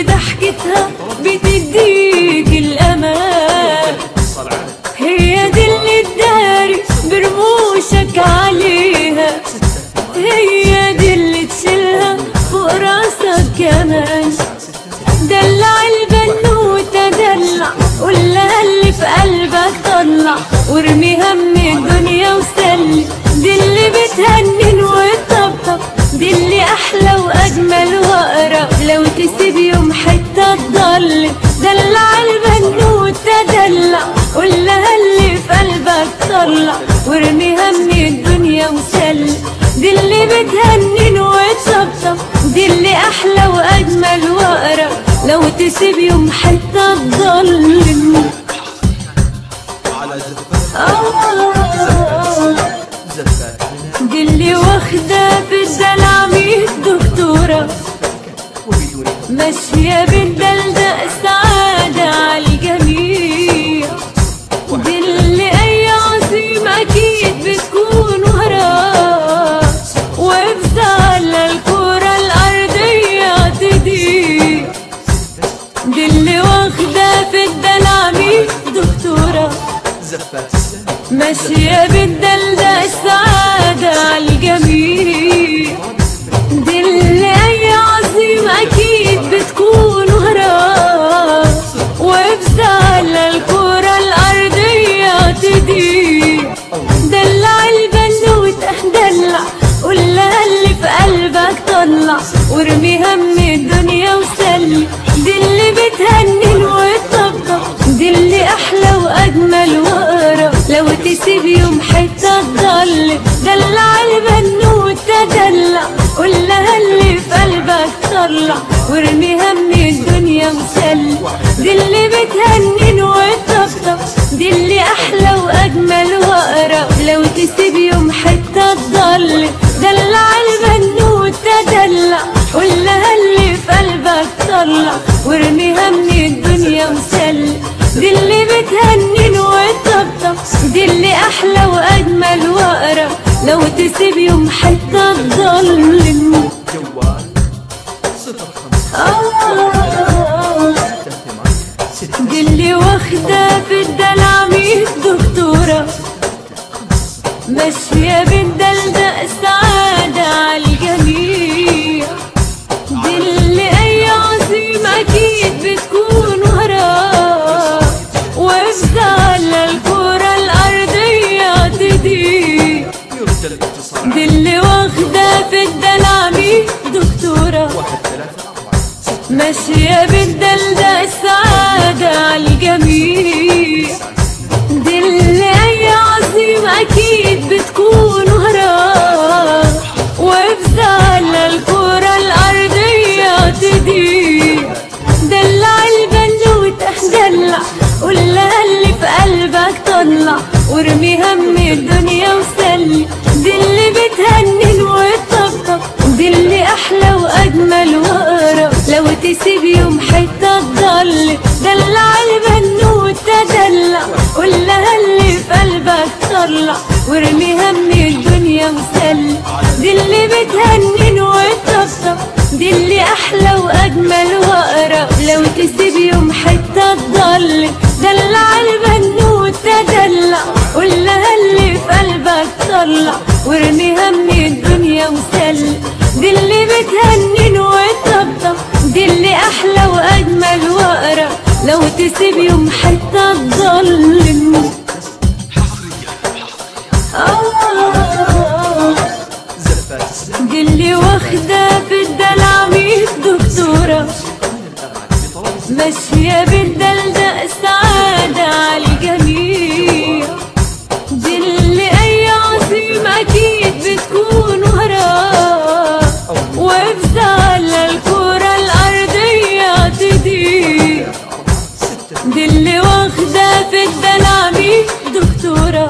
اللي ضحكتها بتديك الأمان، هي دي اللي تداري برموشك عليها، هي دي اللي تشيلها فوق راسك كمان. دلع البنوتة دلع، قولها اللي في قلبك طلع، وارمي هم الدنيا وسلي، دي اللي بتهنن وتطبطب، دي اللي احلى واجمل واقرب، لو تسيب يوم حتة تضل. دلع البنوتة دلع، قولها اللي في قلبك طلع، وارمي هم الدنيا وسلي، دي اللي بتهنن وتطبطب، دي اللي احلى واجمل واقرب، لو تسيب يوم حتة تضل. دي اللي واخدة في الدلع 100 دكتورة، ماشية بالدلدق سعادة عالجميع، دي اللي أي عظيم أكيد بتكون وراها، وافزع على الكرة الأرضية تضيع. دي اللي واخدة في الدلع 100 دكتورة، ماشية بالدلدق السعادة عالجميع، دي اللي أي عظيم أكيد بتكون وراها، وافزع على الكرة الأرضية تضيع. دلع البنوتة دلع، قولها اللي في قلبك طلع، وارمي هم الدنيا وسلي، دي اللي بتهنن وتطبطب، دي اللي أحلى وأجمل وأقرب، لو تسيب يوم حتة تضل. دلع البنوتة دلع، قولها اللي في قلبك طلع، وارمي هم الدنيا وسلي، دي اللي بتهنن وتطبطب، دي اللي أحلى وأجمل وأقرب، لو تسيب يوم حتة تضل. دلع البنوتة دلع، قولها اللي في قلبك طلع، وارمي هم الدنيا وسلي، دي اللي بتهنن وتطبطب، دي اللي أحلى وأجمل وأقرب، لو تسيب يوم حتة تضل. دي اللي واخدة في الدلع 100 دكتورة، ماشية بالدلدق سعادة عالجميع، دي اللي أي عظيم أكيد بتكون وراها، وافزع على الكرة الأرضية تضيع. دي اللي واخدة في الدلع 100 دكتورة، ماشية بالدلدق السعادة عالجميع، دي اللي أي عظيم أكيد بتكون وراها، وافزع على الكرة الأرضية تضيع. دلع البنوتة دلع، قولها اللي في قلبك طلع، وارمي هم الدنيا وسلي، دي اللي بتهنن وتطبطب، دي اللي أحلى وأجمل وأقرب، لو تسيب يوم حتة تضل. دلع البنوتة دلع، قولها اللي في قلبك طلع، وارمي هم الدنيا وسلي، دي اللي بتهنن وتطبطب، دي اللي أحلى وأجمل وأقرب، لو تسيب يوم حتة تضل. دلع البنوتة دلع، قولها اللي في قلبك طلع، وارمي هم الدنيا وسلي، دي اللي بتهنن وتطبطب، دي اللي أحلى وأجمل وأقرب، لو تسيب يوم حتة تضل. دي اللي واخدة في الدلع 100 دكتورة، ماشية بالدلدق سعادة عالجميع، دي اللي أي عظيم أكيد بتكون وراها، وافزع على الكرة الأرضية تضيع. دي اللي واخدة في الدلع 100 دكتورة،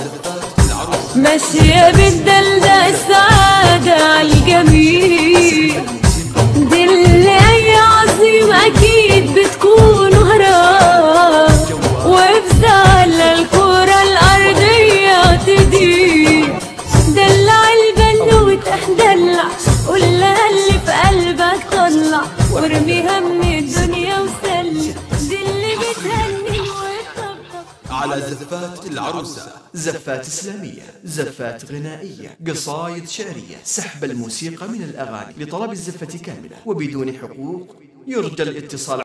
ماشية بالدلدق السعادة عالجميع، دي اللي أي عظيم أكيد بتكون وراها، وافزع على الكرة الأرضية تضيع. دلع البنوتة دلع، قولها اللي في قلبك طلع، وارمي هم هني الدنيا وسلي، دي اللي بتهني وتطبطب على زفات العروسة. زفات إسلامية، زفات غنائية، قصايد شعرية، سحب الموسيقى من الأغاني. لطلب الزفة كاملة وبدون حقوق يرجى الاتصال